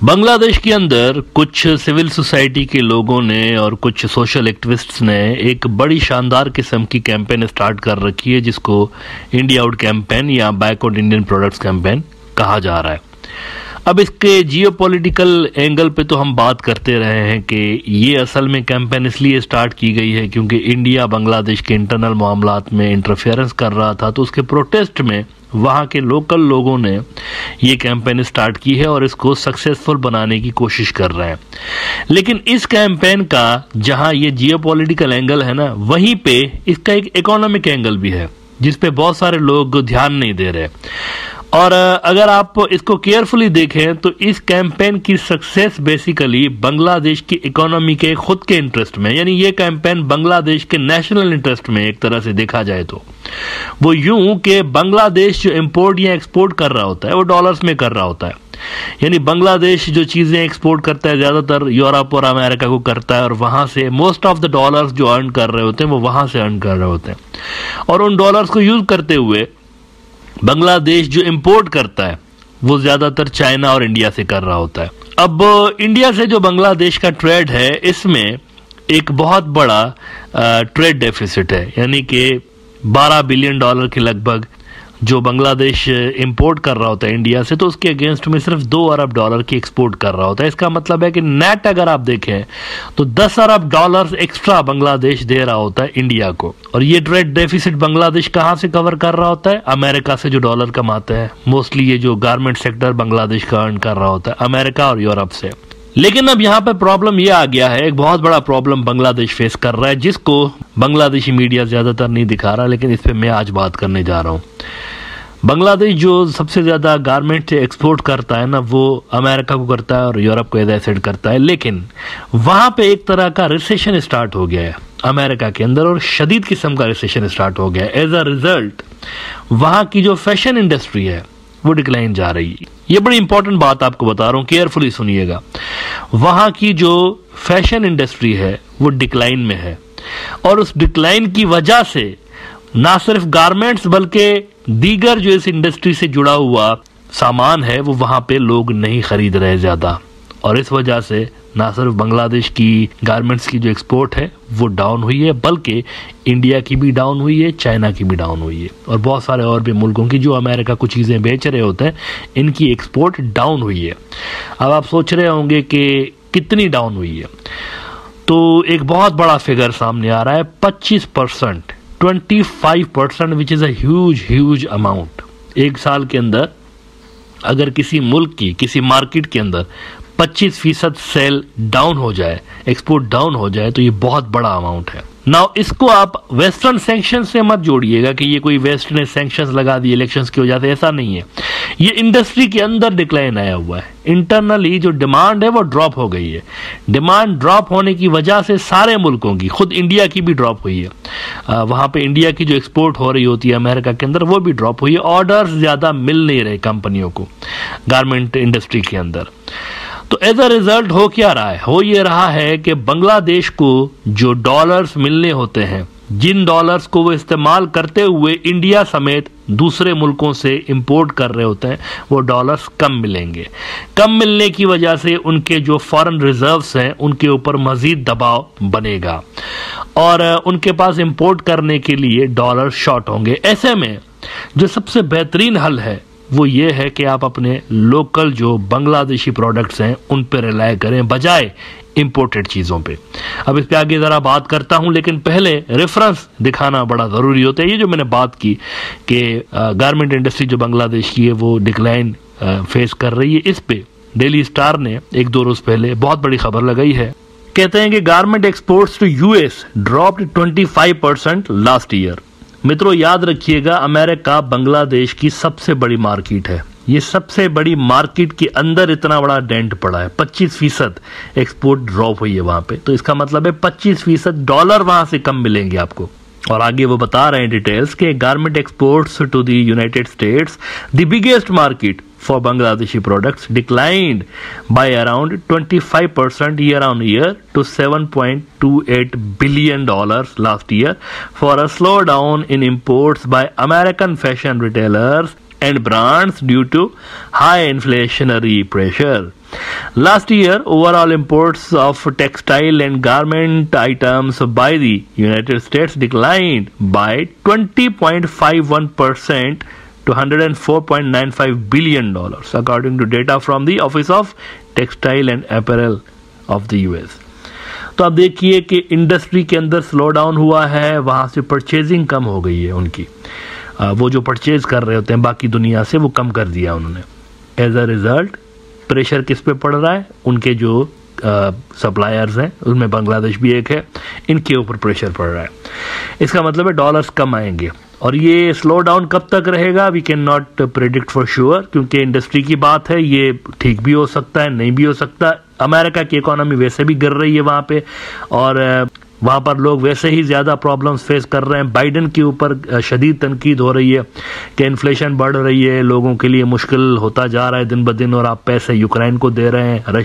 बांग्लादेश के अंदर कुछ सिविल सोसाइटी के लोगों ने और कुछ सोशल एक्टिविस्ट्स ने एक बड़ी शानदार किस्म की कैंपेन स्टार्ट कर रखी है जिसको इंडिया आउट कैंपेन या बैकवर्ड इंडियन प्रोडक्ट्स कैंपेन कहा जा रहा है। अब इसके जियोपॉलिटिकल एंगल पे तो हम बात करते रहे हैं कि ये असल में कैंपेन इसलिए स्टार्ट की गई है क्योंकि इंडिया बांग्लादेश के इंटरनल मामलात में इंटरफेरेंस कर रहा था, तो उसके प्रोटेस्ट में वहाँ के लोकल लोगों ने ये कैंपेन स्टार्ट की है और इसको सक्सेसफुल बनाने की कोशिश कर रहे हैं। लेकिन इस कैंपेन का जहाँ ये जियोपॉलिटिकल एंगल है ना, वहीं पे इसका एक इकोनॉमिक एंगल भी है जिस पे बहुत सारे लोग ध्यान नहीं दे रहे। और अगर आप इसको केयरफुली देखें तो इस कैंपेन की सक्सेस बेसिकली बांग्लादेश की इकोनॉमी के खुद के इंटरेस्ट में, यानी ये कैंपेन बांग्लादेश के नेशनल इंटरेस्ट में एक तरह से देखा जाए तो वो यूं कि बांग्लादेश जो इंपोर्ट या एक्सपोर्ट कर रहा होता है वो डॉलर्स में कर रहा होता है। यानी बांग्लादेश जो चीजें एक्सपोर्ट करता है ज्यादातर यूरोप और अमेरिका को करता है और वहां से मोस्ट ऑफ द डॉलर्स जो अर्न कर रहे होते हैं वो वहां से अर्न कर रहे होते हैं, और उन डॉलर्स को यूज करते हुए बांग्लादेश जो इंपोर्ट करता है वो ज्यादातर चाइना और इंडिया से कर रहा होता है। अब इंडिया से जो बांग्लादेश का ट्रेड है इसमें एक बहुत बड़ा ट्रेड डेफिसिट है, यानी कि 12 बिलियन डॉलर के लगभग जो बांग्लादेश इंपोर्ट कर रहा होता है इंडिया से, तो उसके अगेंस्ट में सिर्फ 2 अरब डॉलर की एक्सपोर्ट कर रहा होता है। इसका मतलब है कि नेट अगर आप देखें तो 10 अरब डॉलर एक्स्ट्रा बांग्लादेश दे रहा होता है इंडिया को। और ये ट्रेड डेफिसिट बांग्लादेश कहां से कवर कर रहा होता है? अमेरिका से जो डॉलर कमाते हैं। मोस्टली ये जो गारमेंट सेक्टर बांग्लादेश का अर्न कर रहा होता है अमेरिका और यूरोप से। लेकिन अब यहाँ पे प्रॉब्लम ये आ गया है, एक बहुत बड़ा प्रॉब्लम बांग्लादेश फेस कर रहा है जिसको बांग्लादेशी मीडिया ज्यादातर नहीं दिखा रहा, लेकिन इस पे मैं आज बात करने जा रहा हूँ। बांग्लादेश जो सबसे ज्यादा गारमेंट से एक्सपोर्ट करता है ना, वो अमेरिका को करता है और यूरोप को एज एसेड करता है, लेकिन वहां पे एक तरह का रिसेशन स्टार्ट हो गया है अमेरिका के अंदर, और शदीद किस्म का रिसेशन स्टार्ट हो गया है। एज अ रिजल्ट वहां की जो फैशन इंडस्ट्री है वो डिक्लाइन जा रही है। ये बड़ी इंपॉर्टेंट बात आपको बता रहा हूं, केयरफुली सुनिएगा। वहां की जो फैशन इंडस्ट्री है वो डिक्लाइन में है, और उस डिक्लाइन की वजह से ना सिर्फ गारमेंट्स बल्कि दीगर जो इस इंडस्ट्री से जुड़ा हुआ सामान है वो वहां पे लोग नहीं खरीद रहे ज्यादा, और इस वजह से ना सिर्फ बांग्लादेश की गारमेंट्स की जो एक्सपोर्ट है वो डाउन हुई है, बल्कि इंडिया की भी डाउन हुई है, चाइना की भी डाउन हुई है, और बहुत सारे और भी मुल्कों की जो अमेरिका को चीजें बेच रहे होते हैं इनकी एक्सपोर्ट डाउन हुई है। अब आप सोच रहे होंगे कि कितनी डाउन हुई है, तो एक बहुत बड़ा फिगर सामने आ रहा है, 25%, 25%, which is a huge amount. एक साल के अंदर अगर किसी मुल्क की किसी मार्केट के अंदर 25% सेल डाउन हो जाए, एक्सपोर्ट डाउन हो जाए, तो ये बहुत बड़ा अमाउंट है। नाउ इसको आप वेस्टर्न सैंक्शन से मत जोड़िएगा कि ये कोई वेस्ट ने सैंक्शंस लगा दिए इलेक्शंस की वजह से, ऐसा नहीं है। ये इंडस्ट्री के अंदर डिक्लाइन आया हुआ है। इंटरनली जो डिमांड है वो ड्रॉप हो गई है। डिमांड ड्रॉप होने की वजह से सारे मुल्कों की, खुद इंडिया की भी ड्रॉप हुई है। वहां पे इंडिया की जो एक्सपोर्ट हो रही होती है अमेरिका के अंदर वो भी ड्रॉप हुई है। ऑर्डर्स ज्यादा मिल नहीं रहे कंपनियों को गारमेंट इंडस्ट्री के अंदर। तो एज अ रिजल्ट हो क्या रहा है? हो ये रहा है कि बांग्लादेश को जो डॉलर्स मिलने होते हैं, जिन डॉलर्स को वो इस्तेमाल करते हुए इंडिया समेत दूसरे मुल्कों से इंपोर्ट कर रहे होते हैं, वो डॉलर्स कम मिलेंगे। कम मिलने की वजह से उनके जो फॉरेन रिजर्व्स हैं उनके ऊपर मजीद दबाव बनेगा और उनके पास इंपोर्ट करने के लिए डॉलर शॉर्ट होंगे। ऐसे में जो सबसे बेहतरीन हल है वो ये है कि आप अपने लोकल जो बांग्लादेशी प्रोडक्ट्स हैं उन पर रिलाय करें बजाय इंपोर्टेड चीजों पे। अब इस पे आगे जरा बात करता हूं, लेकिन पहले रेफरेंस दिखाना बड़ा जरूरी होता है। ये जो मैंने बात की कि गारमेंट इंडस्ट्री जो बांग्लादेश की है वो डिक्लाइन फेस कर रही है, इस पे डेली स्टार ने 1-2 रोज पहले बहुत बड़ी खबर लगाई है। कहते हैं कि garment exports to US dropped 25% last year. मित्रों याद रखिएगा, अमेरिका बांग्लादेश की सबसे बड़ी मार्केट है। ये सबसे बड़ी मार्केट के अंदर इतना बड़ा डेंट पड़ा है, 25% एक्सपोर्ट ड्रॉप हुई है वहां पे, तो इसका मतलब है 25% डॉलर वहां से कम मिलेंगे आपको। और आगे वो बता रहे हैं डिटेल्स के garment exports to the United States, the biggest market for Bangladeshi products declined by around 25% year on year to $7.28 billion last year for a slowdown in imports by American fashion retailers and brands due to high inflationary pressure. Last year, overall imports of textile and garment items by the United States declined by 20.51% to $104.95 billion, according to data from the Office of Textile and Apparel of the US. तो अब देखिए कि industry के अंदर slow down हुआ है, वहाँ से परचेजिंग कम हो गई है उनकी, वो जो परचेज कर रहे होते हैं बाकी दुनिया से वो कम कर दिया उन्होंने. एज अ रिजल्ट प्रेशर किस पे पड़ रहा है? उनके जो सप्लायर्स हैं, उनमें बांग्लादेश भी एक है, इनके ऊपर प्रेशर पड़ रहा है. इसका मतलब है डॉलर्स कम आएंगे. और ये स्लो डाउन कब तक रहेगा we can not predict for sure, क्योंकि इंडस्ट्री की बात है, ये ठीक भी हो सकता है, नहीं भी हो सकता. अमेरिका की इकोनॉमी वैसे भी गिर रही है वहाँ पे, और वहाँ पर लोग वैसे ही ज़्यादा प्रॉब्लम्स फेस कर रहे हैं. बाइडन के ऊपर शदीद तनकीद हो रही है कि इन्फ्लेशन बढ़ रही है, लोगों के लिए मुश्किल होता जा रहा है दिन ब दिन, और आप पैसे यूक्रेन को दे रहे हैं,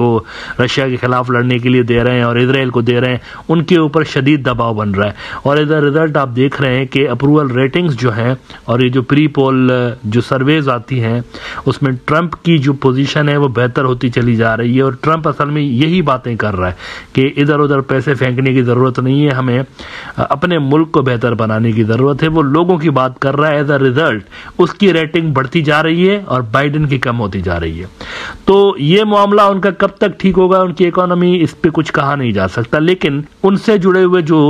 रशिया के खिलाफ लड़ने के लिए दे रहे हैं, और इसराइल को दे रहे हैं. उनके ऊपर शदीद दबाव बन रहा है. और एज अ रिजल्ट आप देख रहे हैं कि अप्रूवल रेटिंग्स जो हैं और ये जो प्री पोल जो सर्वेज आती हैं उसमें ट्रंप की जो पोजीशन है वो बेहतर होती चली जा रही है. और ट्रंप असल में यही बातें कर रहा है कि इधर उधर पैसे फेंकने की जरूरत नहीं है, हमें अपने मुल्क को बेहतर बनाने की जरूरत है. वो लोगों की बात कर रहा है. एज अ रिजल्ट उसकी रेटिंग बढ़ती जा रही है और बाइडन की कम होती जा रही है. तो ये मामला उनका कब तक ठीक होगा, उनकी इकोनॉमी, इस पे कुछ कहा नहीं जा सकता. लेकिन उनसे जुड़े हुए जो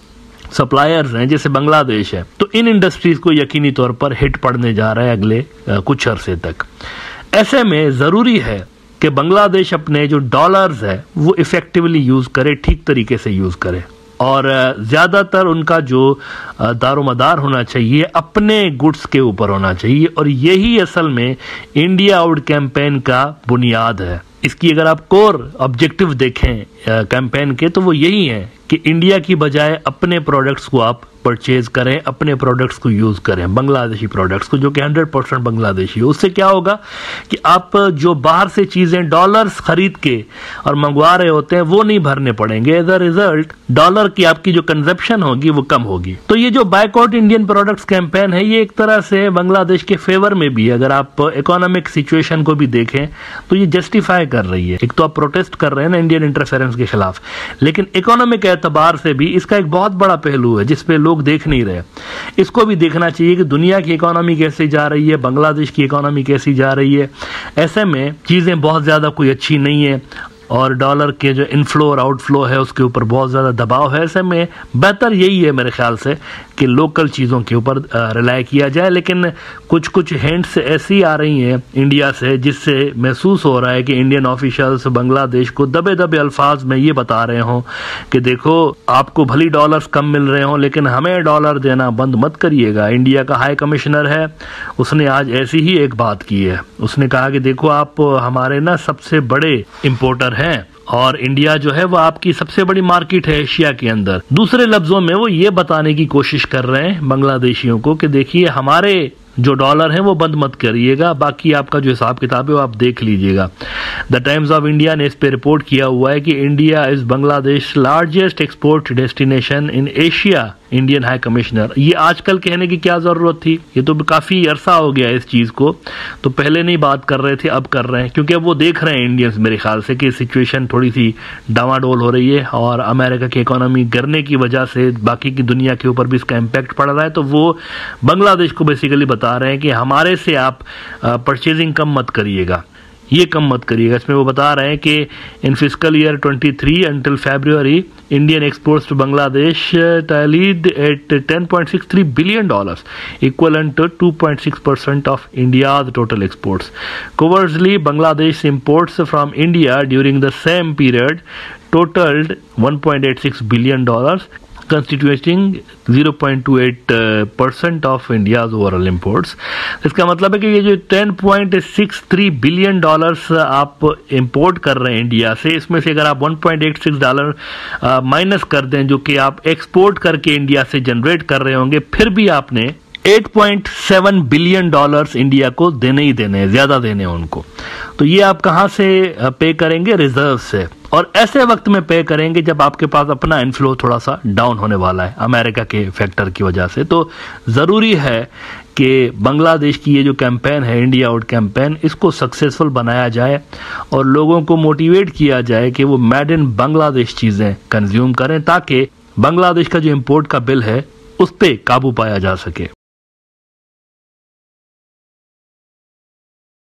सप्लायर्स हैं जैसे बांग्लादेश है, तो इन इंडस्ट्रीज को यकीनी तौर पर हिट पड़ने जा रहा है अगले कुछ अरसे तक. ऐसे में जरूरी है कि बांग्लादेश अपने जो डॉलर्स है वो इफेक्टिवली यूज करे, ठीक तरीके से यूज करे, और ज्यादातर उनका जो दारोमदार होना चाहिए अपने गुड्स के ऊपर होना चाहिए. और यही असल में इंडिया आउट कैंपेन का बुनियाद है. इसकी अगर आप कोर ऑब्जेक्टिव देखें कैंपेन के, तो वो यही है कि इंडिया की बजाय अपने प्रोडक्ट्स को आप परचेज करें, अपने प्रोडक्ट्स को यूज करें, बांग्लादेशी प्रोडक्ट्स को, जो कि 100% बांग्लादेशी है. उससे क्या होगा कि आप जो बाहर से चीजें डॉलर्स खरीद के और मंगवा रहे होते हैं वो नहीं भरने पड़ेंगे. एज अ रिजल्ट डॉलर की आपकी जो कंजप्शन होगी वो कम होगी. तो ये जो बायकॉट इंडियन प्रोडक्ट्स कैंपेन है ये एक तरह से बांग्लादेश के फेवर में भी, अगर आप इकोनॉमिक सिचुएशन को भी देखें तो ये जस्टिफाई कर रही है. एक तो आप प्रोटेस्ट कर रहे हैं ना इंडियन इंटरफेरेंस के खिलाफ, लेकिन इकोनॉमिक एतबार से भी इसका एक बहुत बड़ा पहलू है जिसपे लोग देख नहीं रहे. इसको भी देखना चाहिए कि दुनिया की इकोनॉमी कैसे जा रही है, बांग्लादेश की इकोनॉमी कैसी जा रही है. ऐसे में चीजें बहुत ज्यादा कोई अच्छी नहीं है, और डॉलर के जो इनफ्लो और आउटफ्लो है उसके ऊपर बहुत ज़्यादा दबाव है. ऐसे में बेहतर यही है मेरे ख्याल से कि लोकल चीज़ों के ऊपर रिलाय किया जाए. लेकिन कुछ कुछ हिंट्स ऐसी आ रही हैं इंडिया से जिससे महसूस हो रहा है कि इंडियन ऑफिशियल्स बांग्लादेश को दबे दबे अल्फाज में ये बता रहे हों कि देखो आपको भली डॉलर्स कम मिल रहे हों लेकिन हमें डॉलर देना बंद मत करिएगा. इंडिया का हाई कमिश्नर है, उसने आज ऐसी ही एक बात की है. उसने कहा कि देखो आप हमारे ना सबसे बड़े इम्पोर्टर हैं और इंडिया जो है वो आपकी सबसे बड़ी मार्केट है एशिया के अंदर. दूसरे लफ्जों में वो ये बताने की कोशिश कर रहे हैं बांग्लादेशियों को कि देखिए हमारे जो डॉलर है वो बंद मत करिएगा, बाकी आपका जो हिसाब किताब है वो आप देख लीजिएगा. द टाइम्स ऑफ इंडिया ने इस पे रिपोर्ट किया हुआ है कि India is Bangladesh largest export destination in Asia. Indian high commissioner, ये आजकल कहने की क्या जरूरत थी, ये तो काफी अरसा हो गया इस चीज को. तो पहले नहीं बात कर रहे थे, अब कर रहे हैं, क्योंकि अब वो देख रहे हैं इंडियंस मेरे ख्याल से कि सिचुएशन थोड़ी सी डावाडोल हो रही है और अमेरिका की इकोनॉमी गिरने की वजह से बाकी की दुनिया के ऊपर भी इसका इम्पैक्ट पड़ रहा है. तो वो बांग्लादेश को बेसिकली बता रहे हैं कि हमारे से आप परचेजिंग कम मत करिएगा, ये कम मत करिएगा. इसमें वो बता रहे हैं कि in physical year 23 until February Indian exports to Bangladesh tallied at $10.63 billion, equivalent to 2.6% of India's total exports. Conversely, Bangladesh imports from India during the same period totaled $1.86 billion, constituting 0.28% of India's overall imports. इसका मतलब है कि ये जो $10.63 billion आप import कर रहे हैं इंडिया से, इसमें से अगर आप $1.86 माइनस कर दें जो कि आप एक्सपोर्ट करके इंडिया से जनरेट कर रहे होंगे, फिर भी आपने $8.7 बिलियन इंडिया को देने ही देने हैं, ज्यादा देने हैं उनको. तो ये आप कहां से पे करेंगे? रिजर्व से. और ऐसे वक्त में पे करेंगे जब आपके पास अपना इनफ्लो थोड़ा सा डाउन होने वाला है अमेरिका के फैक्टर की वजह से। तो ज़रूरी है कि बांग्लादेश की ये जो कैंपेन है, इंडिया आउट कैंपेन, इसको सक्सेसफुल बनाया जाए और लोगों को मोटिवेट किया जाए कि वो मेड इन बांग्लादेश चीज़ें कंज्यूम करें, ताकि बांग्लादेश का जो इम्पोर्ट का बिल है उस पर काबू पाया जा सके।